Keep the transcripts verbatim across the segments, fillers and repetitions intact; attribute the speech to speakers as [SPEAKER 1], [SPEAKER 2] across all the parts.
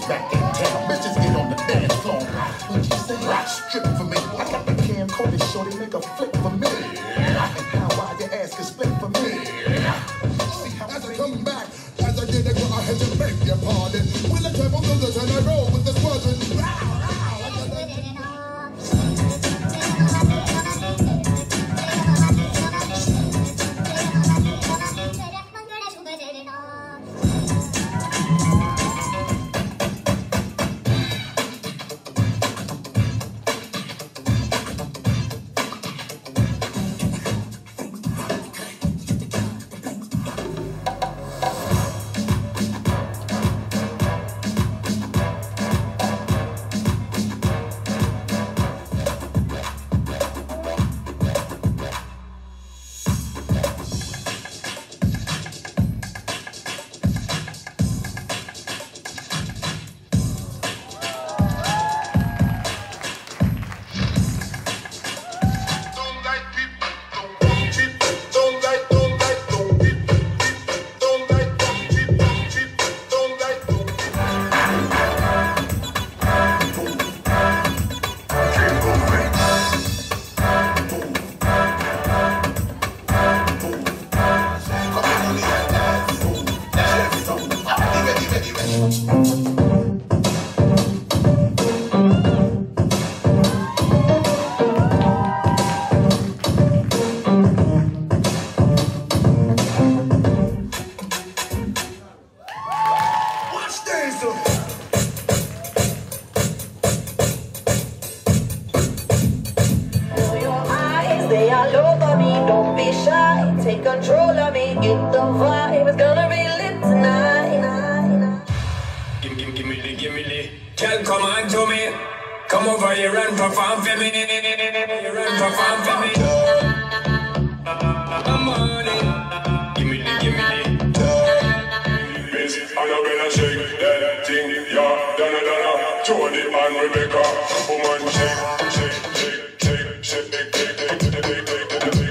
[SPEAKER 1] back in town. Bitches get on the dance floor. What you say? Rock strip for me. I got the camcorder, shorty, make a flip for me. And how wide your ass can split for me. As I come back, as I did, I go ahead and beg your pardon. When I travel through the and I roll with the squadron.
[SPEAKER 2] Take control of me, get the vibe. It's gonna be lit tonight.
[SPEAKER 3] Give, give, give me the, give me the. Girl, come on to me. Come over here and perform for me. Here and perform for me. Come on in. Give me the, give me the.
[SPEAKER 4] Miss Annabella, shake that thing, yeah. Donna, Donna, Jody and Rebecca. Woman, shake, shake, shake, shake, shake, shake, shake, shake, shake, shake, shake.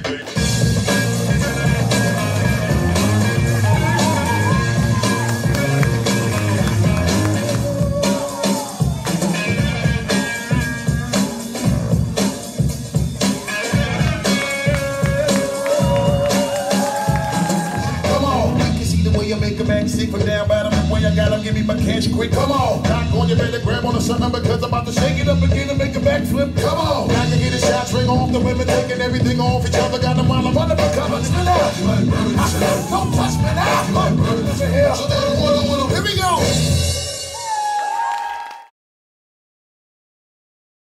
[SPEAKER 1] Make a back seat from down bottom way I gotta give me my cash quick. Come on, knock on, you better grab on to something because I'm about to shake it up again and make a backflip. Come on, now you get a shot, ring off the women taking everything off each other. Got them while I'm under my cover. Spill out.